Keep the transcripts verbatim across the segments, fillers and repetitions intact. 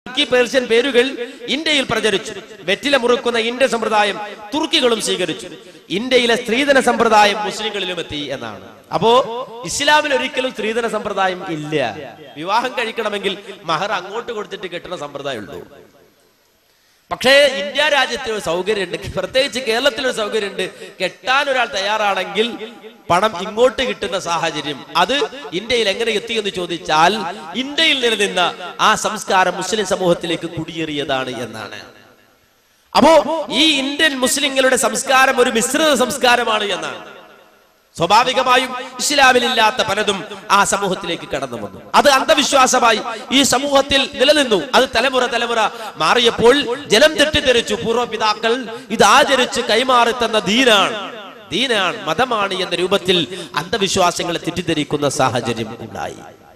തുർക്കി Persian പേരുകൾ ഇന്ത്യയിൽ പ്രചരിച്ചു. വെറ്റില മുറുക്കുന്ന ഇന്ത്യ സമ്പ്രദായം തുർക്കികളും സ്വീകരിച്ചു. ഇന്ത്യയിലെ സ്ത്രീധന സമ്പ്രദായം മുസ്ലിങ്ങളിലും എത്തി എന്നാണ്. അപ്പോ ഇസ്ലാമിൽ ഒരിക്കലും സ്ത്രീധന സമ്പ്രദായം ഇല്ല. വിവാഹം കഴിക്കണമെങ്കിൽ മഹർ അങ്ങോട്ട് കൊടുത്തിട്ട് കെട്ടുന്ന സമ്പ്രദായം ഉള്ളൂ. പക്ഷേ ഇന്ത്യ രാജ്യത്ത് ഒരു സൗകര്യമുണ്ട്, പ്രത്യേകിച്ച് കേരളത്തിലൊരു സൗകര്യമുണ്ട്. കെട്ടാൻ ഒരാൾ തയ്യാറാണെങ്കിൽ പണം ഇങ്ങോട്ട് കിട്ടുന്ന സാഹചര്യം. അത് ഇന്ത്യയിൽ എങ്ങനെ എത്തി എന്ന് ചോദിച്ചാൽ ഇന്ത്യയിൽ നിലനിന്ന ആ സംസ്കാരം മുസ്ലിം സമൂഹത്തിലേക്ക് കുടിയേറിയതാണ് എന്നാണ്. അപ്പോ ഈ ഇന്ത്യൻ മുസ്ലിങ്ങളുടെ സംസ്കാരം ഒരു മിശ്രിത സംസ്കാരമാണ് എന്നാണ്. സ്വാഭാവികമായും ഇസ്ലാമിലില്ലാത്ത പലതും ആ സമൂഹത്തിലേക്ക് കടന്നു വന്നു. അത് അന്ധവിശ്വാസമായി ഈ സമൂഹത്തിൽ നിലനിന്നു. അത് തലമുറ തലമുറ മാറിയപ്പോൾ ജനം തെറ്റിദ്ധരിച്ചു. പൂർവ്വപിതാക്കൾ ഇത് ആചരിച്ച് കൈമാറി തന്ന ദീനാണ് ദീനാണ് മതമാണ് എന്ന രൂപത്തിൽ അന്ധവിശ്വാസങ്ങളെ തെറ്റിദ്ധരിക്കുന്ന സാഹചര്യം ഉണ്ടായി.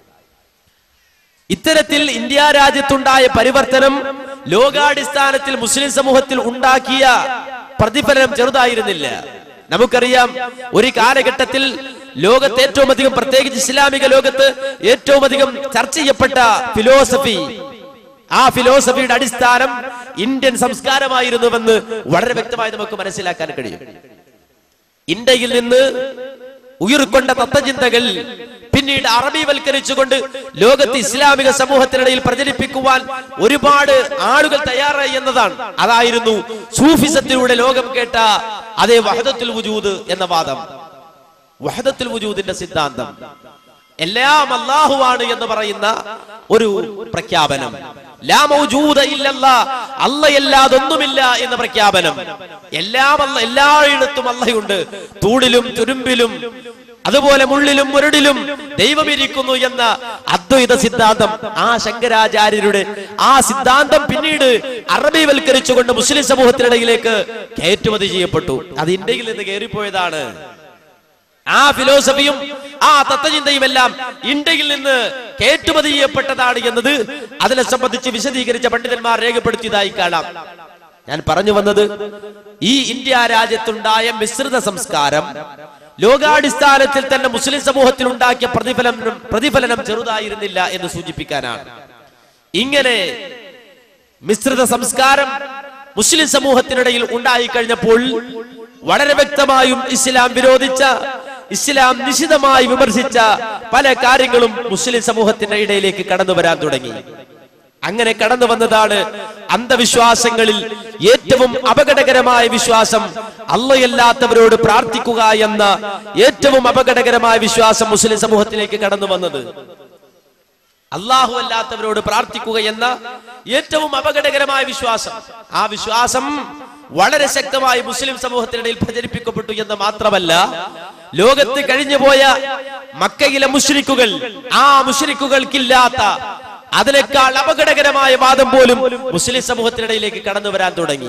ഇത്തരത്തിൽ ഇന്ത്യ രാജ്യത്തുണ്ടായ പരിവർത്തനം ലോകാടിസ്ഥാനത്തിൽ മുസ്ലിം സമൂഹത്തിൽ ഉണ്ടാക്കിയ പ്രതിഫലനം ചെറുതായിരുന്നില്ല. നമുക്കറിയാം, ഒരു കാലഘട്ടത്തിൽ ലോകത്ത് ഏറ്റവും അധികം, പ്രത്യേകിച്ച് ഇസ്ലാമിക ലോകത്ത് ഏറ്റവും അധികം ചർച്ച ചെയ്യപ്പെട്ട ഫിലോസഫി, ആ ഫിലോസഫിയുടെ അടിസ്ഥാനം ഇന്ത്യൻ സംസ്കാരമായിരുന്നുവെന്ന് വളരെ വ്യക്തമായി നമുക്ക് മനസ്സിലാക്കാൻ കഴിയും. ഇന്ത്യയിൽ നിന്ന് ഉയർക്കൊണ്ട തത്വചിന്തകൾ പിന്നീട് അറബിവൽക്കരിച്ചുകൊണ്ട് ലോകത്ത് ഇസ്ലാമിക സമൂഹത്തിനിടയിൽ പ്രചരിപ്പിക്കുവാൻ ഒരുപാട് ആളുകൾ തയ്യാറായി എന്നതാണ്. അതായിരുന്നു സൂഫിസത്തിലൂടെ ലോകം കേട്ട അതേ വഹദത്തുൽ വുജൂദ് എന്ന വാദം, വഹദത്തുൽ വുജൂദിന്റെ സിദ്ധാന്തം. എല്ലാം അല്ലാഹുവാണ് എന്ന് പറയുന്ന ഒരു പ്രഖ്യാപനം. ലാ മൗജൂദ ഇല്ലല്ലാഹ്, അല്ലാഹയല്ലാതൊന്നുമില്ല എന്ന പ്രഖ്യാപനം. എല്ലാം അല്ലാഹ്, എല്ലായിടത്തും അല്ലാഹയുണ്ട്. തൂണിലും തുരുമ്പിലും അതുപോലെ മുള്ളിലും മുരടിലും ദൈവമിരിക്കുന്നു എന്ന അദ്വൈത സിദ്ധാന്തം, ആ ശങ്കരാചാര്യരുടെ ആ സിദ്ധാന്തം പിന്നീട് അറബിവൽക്കരിച്ചുകൊണ്ട് മുസ്ലിം സമൂഹത്തിനിടയിലേക്ക് കയറ്റുമതി ചെയ്യപ്പെട്ടു. അത് ഇന്ത്യയിൽ നിന്ന് കയറിപ്പോയതാണ്. ആ ഫിലോസഫിയും ആ തത്വചിന്തയും എല്ലാം ഇന്ത്യയിൽ നിന്ന് കയറ്റുമതി ചെയ്യപ്പെട്ടതാണ് എന്നത് അതിനെ സംബന്ധിച്ച് വിശദീകരിച്ച പണ്ഡിതന്മാർ രേഖപ്പെടുത്തിയതായി കാണാം. ഞാൻ പറഞ്ഞു വന്നത്, ഈ ഇന്ത്യ രാജ്യത്തുണ്ടായ മിശ്രിത സംസ്കാരം ലോകാടിസ്ഥാനത്തിൽ തന്നെ മുസ്ലിം സമൂഹത്തിൽ ഉണ്ടാക്കിയ പ്രതിഫലനം പ്രതിഫലനം ചെറുതായിരുന്നില്ല എന്ന് സൂചിപ്പിക്കാനാണ്. ഇങ്ങനെ മിശ്രിത സംസ്കാരം മുസ്ലിം സമൂഹത്തിനിടയിൽ ഉണ്ടായി കഴിഞ്ഞപ്പോൾ വളരെ വ്യക്തമായും ഇസ്ലാം വിരോധിച്ച, ഇസ്ലാം നിശിതമായി വിമർശിച്ച പല കാര്യങ്ങളും മുസ്ലിം സമൂഹത്തിന്റെ ഇടയിലേക്ക് കടന്നു വരാൻ തുടങ്ങി. അങ്ങനെ കടന്നു വന്നതാണ് അന്ധവിശ്വാസങ്ങളിൽ ഏറ്റവും അപകടകരമായ വിശ്വാസം, അല്ലാഹയല്ലാത്തവരോട് പ്രാർത്ഥിക്കുക എന്ന ഏറ്റവും അപകടകരമായ വിശ്വാസം മുസ്ലിം സമൂഹത്തിലേക്ക് കടന്നു വന്നത്. അല്ലാഹു അല്ലാത്തവരോട് പ്രാർത്ഥിക്കുക എന്ന ഏറ്റവും അപകടകരമായ വിശ്വാസം, ആ വിശ്വാസം വളരെ ശക്തമായി മുസ്ലിം സമൂഹത്തിനിടയിൽ പ്രചരിപ്പിക്കപ്പെട്ടു എന്ന് മാത്രമല്ല, ലോകത്ത് കഴിഞ്ഞുപോയ മക്കയിലെ മുശ്രിക്കുകൾ, ആ മുശ്രിക്കുകൾക്കില്ലാത്ത അതിനേക്കാൾ അപകടകരമായ വാദം പോലും മുസ്ലിം സമൂഹത്തിനിടയിലേക്ക് കടന്നു വരാൻ തുടങ്ങി.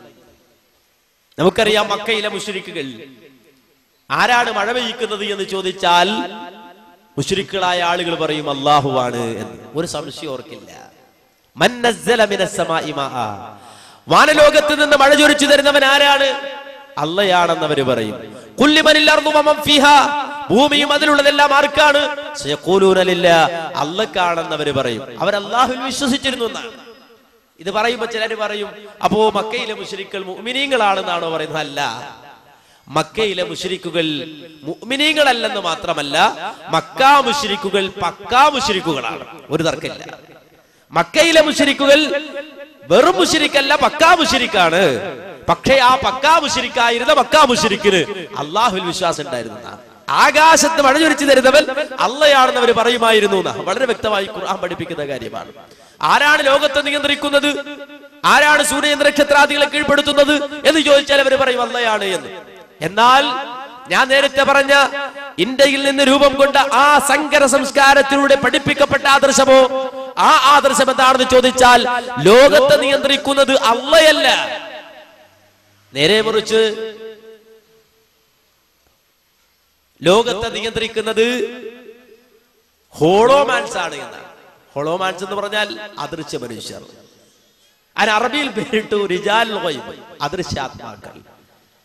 നമുക്കറിയാം, മക്കയിലെ മുശ്രിക്കുകൾ ആരാണ് മഴ പെയ്യിക്കുന്നത് എന്ന് ചോദിച്ചാൽ മുശ്രിക്കുകളായ ആളുകൾ പറയും അല്ലാഹുവാണ് എന്ന്. ഒരു സംശയം ഓർക്കില്ല. മൻ നസ്സല മിനസ് സമാഇ മാഅ, വാനലോകത്ത് നിന്ന് മഴ ചൊരിച്ചു തരുന്നവൻ ആരാണ്? അല്ലാഹയാണെന്നവര് പറയും. ഖുൽ ലിമനിൽ അർദു വമൻ ഫീഹാ, ഭൂമിയും അതിലുള്ളതെല്ലാം ആർക്കാണ്? സയഖൂലൂന ലില്ലാഹ്, അല്ലാഹ്ക്കാണെന്നവര് പറയും. അവർ അല്ലാഹുവിൽ വിശ്വസിച്ചിരുന്നു എന്നാണ്. ഇത് പറയുമ്പോൾ ചിലർ പറയും, അപ്പോ മക്കയിലെ മുശ്രിക്കുകൾ മുഅ്മിനീങ്ങളാണെന്നാണോ പറയുന്നത്? അല്ല, മക്കയിലെ മുശ്രിക്കുകൾ മുഅ്മിനീങ്ങളല്ലെന്ന് മാത്രമല്ല, മക്കാ മുശ്രിക്കുകൾ പക്കാ മുശ്രിക്കുകളാണ്. ഒരു തർക്കമില്ല. മക്കയിലെ മുശ്രിക്കുകൾ വെറും മുശ്രിക്കല്ല, പക്കാ മുശ്രിക്കാണ്. പക്ഷേ ആ പക്കാ മുശ്രിക്കായിരുന്ന മക്കാ മുശ്രിക്കിന് അല്ലാഹുവിൽ വിശ്വാസം ഉണ്ടായിരുന്നു. ആകാശത്ത് മഴ ചൊരിച്ചു തരുന്നവൻ അല്ലാഹയാണെന്ന് അവർ പറയുമായിരുന്നു. വളരെ വ്യക്തമായി ഖുർആൻ പഠിപ്പിക്കുന്ന കാര്യമാണ്. ആരാണ് ലോകത്തെ നിയന്ത്രിക്കുന്നത്, ആരാണ് സൂര്യ നക്ഷത്രാദികളെ കീഴ്പ്പെടുത്തുന്നത് എന്ന് ചോദിച്ചാൽ അവർ പറയും അല്ലാഹയാണ് എന്ന്. എന്നാൽ ഞാൻ നേരത്തെ പറഞ്ഞ ഇന്ത്യയിൽ നിന്ന് രൂപം കൊണ്ട ആ സങ്കര സംസ്കാരത്തിലൂടെ പഠിപ്പിക്കപ്പെട്ട ആദർശമോ, ആ ആദർശം എന്താണെന്ന് ചോദിച്ചാൽ ലോകത്തെ നിയന്ത്രിക്കുന്നത് അല്ലാഹയല്ല, നേരെ മറിച്ച് ലോകത്തെ നിയന്ത്രിക്കുന്നത് ഹോളോമാൻസ് ആണ് എന്നാണ്. ഹോളോമാൻസ് എന്ന് പറഞ്ഞാൽ അദൃശ്യ മനുഷ്യർ. അതിന് അറബിയിൽ പേരിട്ടു റിജാലുൽ ഗൈബ്, അദൃശ്യാത്മാക്കൾ.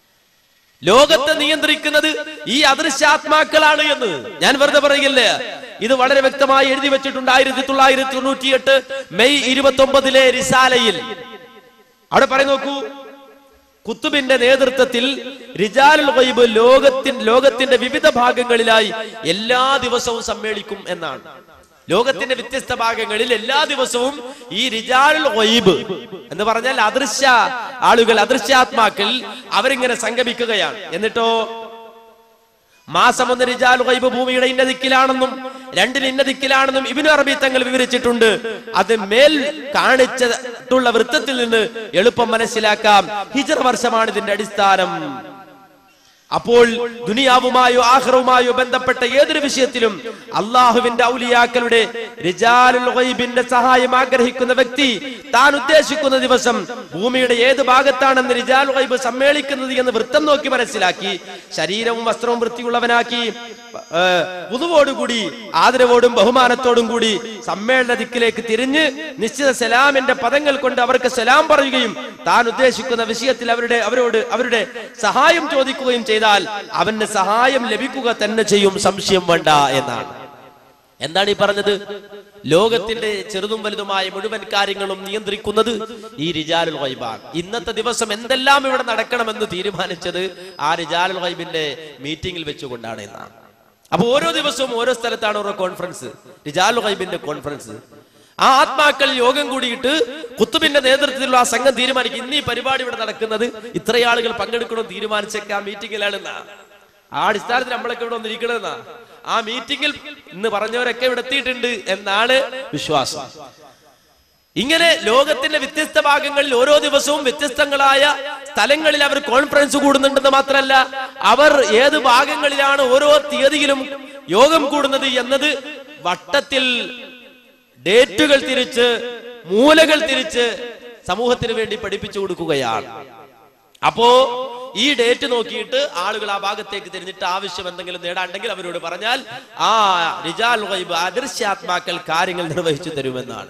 ലോകത്തെ നിയന്ത്രിക്കുന്നത് ഈ അദൃശ്യാത്മാക്കളാണ് എന്ന് ഞാൻ വെറുതെ പറയില്ല. ഇത് വളരെ വ്യക്തമായി എഴുതി വെച്ചിട്ടുണ്ട്. ആയിരത്തി തൊള്ളായിരത്തി തൊണ്ണൂറ്റി എട്ട് മെയ് ഇരുപത്തി ഒമ്പതിലെ റിസാലയിൽ അവിടെ പറയും നോക്കൂ, കുത്തുബിന്റെ നേതൃത്വത്തിൽ റിജാലുൽ ഗൈബ് ലോകത്തിൻ ലോകത്തിന്റെ വിവിധ ഭാഗങ്ങളിലായി എല്ലാ ദിവസവും സമ്മേളിക്കും എന്നാണ്. ലോകത്തിന്റെ വ്യത്യസ്ത ഭാഗങ്ങളിൽ എല്ലാ ദിവസവും ഈ റിജാലുൽ ഗൈബ് എന്ന് പറഞ്ഞാൽ അദൃശ്യ ആളുകൾ, അദൃശ്യാത്മാക്കൾ അവരിങ്ങനെ സംഗമിക്കുകയാണ്. എന്നിട്ടോ മാസം ഒന്ന് റിജാലുൽ ഗൈബ് ഭൂമിയുടെ ഇന്ന ദിക്കിലാണെന്നും രണ്ടിൽ ഇന്ന ദിക്കിലാണെന്നും ഇബ്നു അറബി തങ്ങൾ വിവരിച്ചിട്ടുണ്ട്. അത് മേൽ കാണിച്ചിട്ടുള്ള വൃത്തത്തിൽ നിന്ന് എളുപ്പം മനസ്സിലാക്കാം. ഹിജ്റ വർഷമാണ് ഇതിന്റെ അടിസ്ഥാനം. അപ്പോൾ ദുനിയാവുമായോ ആഖിറവുമായോ ബന്ധപ്പെട്ട ഏതൊരു വിഷയത്തിലും അള്ളാഹുവിന്റെ ഔലിയാക്കളുടെ റിജാലുൽ ഗൈബിന്റെ സഹായം ആഗ്രഹിക്കുന്ന വ്യക്തി താൻ ഉദ്ദേശിക്കുന്ന ദിവസം ഭൂമിയുടെ ഏത് ഭാഗത്താണെന്ന് റിജാലുൽ ഗൈബ് സമ്മേളിക്കുന്നത് എന്ന് വൃത്തം നോക്കി മനസ്സിലാക്കി ശരീരവും വസ്ത്രവും വൃത്തിയുള്ളവനാക്കി വുദുവോടുകൂടി ആദരവോടും ബഹുമാനത്തോടും കൂടി സമ്മേളന ദിക്കിലേക്ക് തിരിഞ്ഞ് നിശ്ചിത സലാമിന്റെ പദങ്ങൾ കൊണ്ട് അവർക്ക് സലാം പറയുകയും താൻ ഉദ്ദേശിക്കുന്ന വിഷയത്തിൽ അവരുടെ അവരോട് അവരുടെ സഹായം ചോദിക്കുകയും ചെയ്താൽ അവന് സഹായം ലഭിക്കുക തന്നെ ചെയ്യും, സംശയം വേണ്ട എന്നാണ്. എന്താണ് ഈ പറഞ്ഞത്? ലോകത്തിന്റെ ചെറുതും വലുതുമായ മുഴുവൻ കാര്യങ്ങളും നിയന്ത്രിക്കുന്നത് ഈ റിജാലുൽ ഗൈബാണ്. ഇന്നത്തെ ദിവസം എന്തെല്ലാം ഇവിടെ നടക്കണമെന്ന് തീരുമാനിച്ചത് ആ റിജാലുൽ ഗൈബിന്റെ മീറ്റിംഗിൽ വെച്ചുകൊണ്ടാണ് എന്നാണ്. അപ്പൊ ഓരോ ദിവസവും ഓരോ സ്ഥലത്താണ് ഓരോ കോൺഫറൻസ്, റിജാലുൽ ഗൈബിന്റെ കോൺഫറൻസ്. ആ ആത്മാക്കൾ യോഗം കൂടിയിട്ട് കുത്തുബിന്റെ നേതൃത്വത്തിലുള്ള ആ സംഘം തീരുമാനിക്കും ഇന്ന് ഈ പരിപാടി ഇവിടെ നടക്കുന്നത് ഇത്ര ആളുകൾ പങ്കെടുക്കണമെന്ന് തീരുമാനിച്ചേക്ക ആ മീറ്റിംഗിലാണെന്നാ. ആ അടിസ്ഥാനത്തിൽ നമ്മളൊക്കെ ഇവിടെ വന്നിരിക്കണമെന്നാ. ആ മീറ്റിംഗിൽ ഇന്ന് പറഞ്ഞവരൊക്കെ ഇവിടെ എത്തിയിട്ടുണ്ട് എന്നാണ് വിശ്വാസം. ഇങ്ങനെ ലോകത്തിന്റെ വ്യത്യസ്ത ഭാഗങ്ങളിൽ ഓരോ ദിവസവും വ്യത്യസ്തങ്ങളായ സ്ഥലങ്ങളിൽ അവർ കോൺഫറൻസ് കൂടുന്നുണ്ടെന്ന് മാത്രമല്ല, അവർ ഏത് ഭാഗങ്ങളിലാണ് ഓരോ തീയതിയിലും യോഗം കൂടുന്നത് എന്നത് വട്ടത്തിൽ ഡേറ്റുകൾ തിരിച്ച് മൂലകൾ തിരിച്ച് സമൂഹത്തിന് വേണ്ടി പഠിപ്പിച്ചു കൊടുക്കുകയാണ്. അപ്പോ ഈ ഡേറ്റ് നോക്കിയിട്ട് ആളുകൾ ആ ഭാഗത്തേക്ക് തിരിഞ്ഞിട്ട് ആവശ്യം എന്തെങ്കിലും നേടാണ്ടെങ്കിൽ അവരോട് പറഞ്ഞാൽ ആ റിജാലുൽ ഗൈബ് അദൃശ്യാത്മാക്കൾ കാര്യങ്ങൾ നിർവഹിച്ചു തരുമെന്നാണ്.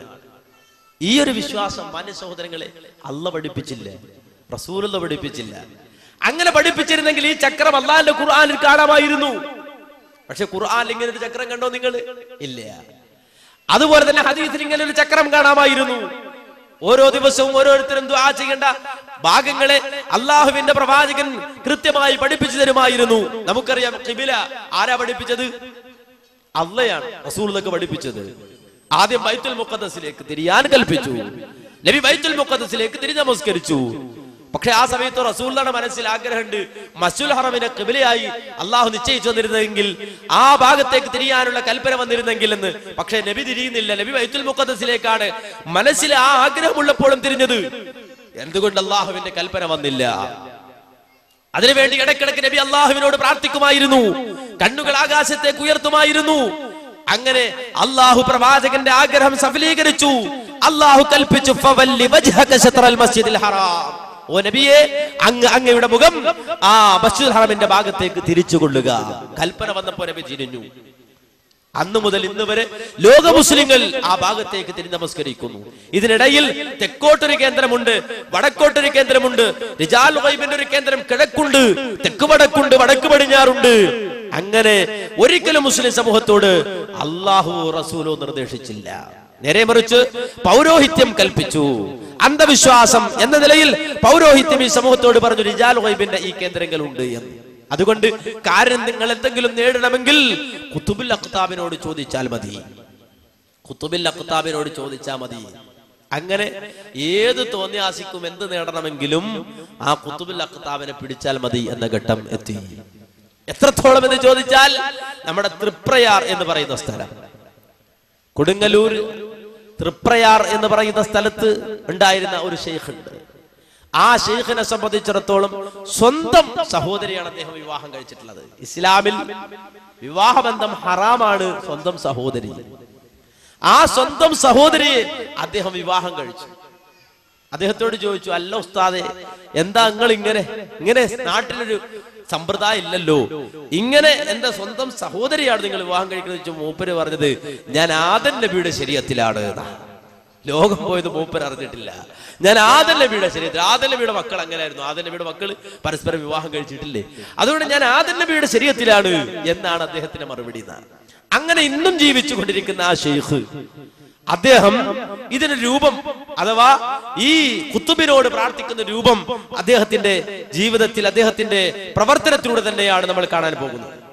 ഈ ഒരു വിശ്വാസം മാന്യ സഹോദരങ്ങളെ അല്ലാഹു പഠിപ്പിച്ചില്ല, റസൂലുള്ളാഹി പഠിപ്പിച്ചില്ല. അങ്ങനെ പഠിപ്പിച്ചിരുന്നെങ്കിൽ ഈ ചക്രം അല്ലാഹുവിന്റെ ഖുർആനിൽ കാണാമായിരുന്നു. പക്ഷെ ഖുർആനിൽ ഇങ്ങനെ ഒരു ചക്രം കണ്ടോ നിങ്ങൾ? ഇല്ല. അതുപോലെ തന്നെ ഹദീസിൽ ഇങ്ങനെ ഒരു ചക്രം കാണാമായിരുന്നു. ഓരോ ദിവസവും ഓരോരുത്തരും ദുആ ചെയ്യേണ്ട ഭാഗങ്ങളെ അള്ളാഹുവിന്റെ പ്രവാചകൻ കൃത്യമായി പഠിപ്പിച്ചു തരുമായിരുന്നു. നമുക്കറിയാം ഖിബില ആരാ പഠിപ്പിച്ചത്? അള്ളയാണ് റസൂലുള്ളാഹി പഠിപ്പിച്ചത്. ആദ്യം ബൈത്തുൽ മുഖദ്ദസിലേക്ക് തിരിയാൻ കൽപ്പിച്ചു. നബി ബൈത്തുൽ മുഖദ്ദസിലേക്ക് തിരിഞ്ഞ് നമസ്കരിച്ചു. പക്ഷെ ആ സമയത്ത് റസൂലുള്ളാഹിയുടെ മനസ്സിൽ ആഗ്രഹമുണ്ട് മസ്ജിദുൽ ഹറമിനെ ഖിബലയായി അള്ളാഹു നിശ്ചയിച്ചു വന്നിരുന്നെങ്കിൽ ആ ഭാഗത്തേക്ക് തിരിയാനുള്ള കൽപ്പന വന്നിരുന്നെങ്കിൽ എന്ന്. പക്ഷെ നബി തിരിയുന്നില്ല. നബി ബൈത്തുൽ മുഖദ്ദസിലേക്കാണ് മനസ്സിൽ ആ ആഗ്രഹമുള്ളപ്പോഴും തിരിഞ്ഞത്. എന്തുകൊണ്ട് അള്ളാഹുവിന്റെ കൽപ്പന വന്നില്ല? അതിനുവേണ്ടി ഇടയ്ക്കിടയ്ക്ക് നബി അള്ളാഹുവിനോട് പ്രാർത്ഥിക്കുമായിരുന്നു, കണ്ണുകൾ ആകാശത്തേക്ക് ഉയർത്തുമായിരുന്നു. അങ്ങനെ അള്ളാഹു പ്രവാചകന്റെ ആഗ്രഹം സഫലീകരിച്ചു. അള്ളാഹു കൽപ്പിച്ചു ഫവല്ലി വജ്ഹക ശത്റൽ മസ്ജിദിൽ ഹറാം, ഓ നബിയെ അങ്ങ് അങ്ങയുടെ മുഖം ആ മസ്ജിദുൽ ഹറമിന്റെ ഭാഗത്തേക്ക് തിരിച്ചുകൊള്ളുക. കൽപ്പന വന്നപ്പോൾ നബി തിരിഞ്ഞു. അന്നു മുതൽ ഇന്ന് വരെ ലോക മുസ്ലിങ്ങൾ ആ ഭാഗത്തേക്ക് തിരിഞ്ഞ് നമസ്കരിക്കുന്നു. ഇതിനിടയിൽ തെക്കോട്ടൊരു കേന്ദ്രമുണ്ട്, വടക്കോട്ടൊരു കേന്ദ്രമുണ്ട്. റിജാലുൽ ഗൈബിന്റെ ഒരു കേന്ദ്രം കിഴക്കുണ്ട്, തെക്ക് വടക്കുണ്ട്, വടക്ക് പടിഞ്ഞാറുണ്ട്. അങ്ങനെ ഒരിക്കലും മുസ്ലിം സമൂഹത്തോട് അള്ളാഹു റസൂലോ നിർദ്ദേശിച്ചില്ല. നേരെ മറിച്ച് പൗരോഹിത്യം കൽപ്പിച്ചു. അന്ധവിശ്വാസം എന്ന നിലയിൽ പൗരോഹിത്യം ഈ സമൂഹത്തോട് പറഞ്ഞു റിജാലുൽ ഗൈബിന്റെ ഈ കേന്ദ്രങ്ങൾ ഉണ്ട് എന്ന്. അതുകൊണ്ട് കാര്യം നിങ്ങൾ എന്തെങ്കിലും നേടണമെങ്കിൽ ഖുതുബുൽ അഖ്താബിനോട് ചോദിച്ചാൽ മതി, ഖുതുബുൽ അഖ്താബിനോട് ചോദിച്ചാൽ മതി. അങ്ങനെ ഏത് തോന്നിയാസിക്കും എന്ത് നേടണമെങ്കിലും ആ ഖുതുബുൽ അഖ്താബിനെ പിടിച്ചാൽ മതി എന്ന ഘട്ടം എത്തി. എത്രത്തോളം എന്ന് ചോദിച്ചാൽ നമ്മുടെ തൃപ്രയാർ എന്ന് പറയുന്ന സ്ഥലം, കൊടുങ്ങല്ലൂർ തൃപ്രയാർ എന്ന് പറയുന്ന സ്ഥലത്ത് ഉണ്ടായിരുന്ന ഒരു ഷെയ്ഖ് ഉണ്ട്. ആ ഷെയ്ഖിനെ സംബന്ധിച്ചിടത്തോളം സ്വന്തം സഹോദരിയാണ് അദ്ദേഹം വിവാഹം കഴിച്ചിട്ടുള്ളത്. ഇസ്ലാമിൽ വിവാഹബന്ധം ഹറാമാണ്. സ്വന്തം സഹോദരി, ആ സ്വന്തം സഹോദരിയെ അദ്ദേഹം വിവാഹം കഴിച്ചു. അദ്ദേഹത്തോട് ചോദിച്ചു, അല്ല ഉസ്താദെ, എന്താ നിങ്ങൾ ഇങ്ങനെ ഇങ്ങനെ നാട്ടിലൊരു സമ്പ്രദായം ഇല്ലല്ലോ, ഇങ്ങനെ എന്റെ സ്വന്തം സഹോദരിയാണ് നിങ്ങൾ വിവാഹം കഴിക്കുന്നത്? മൂപ്പര് പറഞ്ഞത് ഞാൻ ആദം നബിയുടെ ശരീഅത്തിലാണ്. ലോകം പോയത് മൂപ്പര് അറിഞ്ഞിട്ടില്ല. ഞാൻ ആദം നബിയുടെ ശരീഅത്തിൽ, ആദം നബിയുടെ മക്കൾ അങ്ങനെയായിരുന്നു, ആദം നബിയുടെ മക്കൾ പരസ്പരം വിവാഹം കഴിച്ചിട്ടില്ലേ, അതുകൊണ്ട് ഞാൻ ആദം നബിയുടെ ശരീഅത്തിലാണ് എന്നാണ് അദ്ദേഹത്തിന്റെ മറുപടി. അങ്ങനെ ഇന്നും ജീവിച്ചു കൊണ്ടിരിക്കുന്ന ആ ഷെയ്ഖ് അദ്ദേഹം ഇതിന് രൂപം അഥവാ ഈ ഖുത്തുബിനോട് പ്രാർത്ഥിക്കുന്ന രൂപം അദ്ദേഹത്തിന്റെ ജീവിതത്തിൽ അദ്ദേഹത്തിന്റെ പ്രവർത്തനത്തിലൂടെ തന്നെയാണ് നമ്മൾ കാണാൻ പോകുന്നത്.